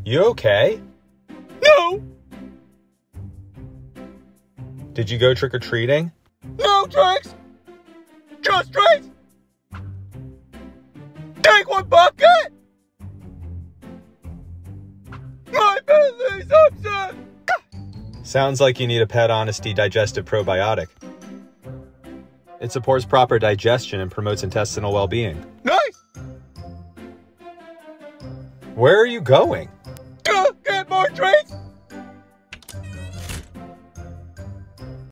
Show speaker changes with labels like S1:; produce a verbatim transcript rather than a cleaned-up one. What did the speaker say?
S1: You okay?
S2: No!
S1: Did you go trick-or-treating?
S2: No tricks! Just treats! Take one bucket! My belly's upset!
S1: Sounds like you need a Pet Honesty Digestive Probiotic. It supports proper digestion and promotes intestinal well-being.
S2: Nice!
S1: Where are you going?
S2: Go get more treats!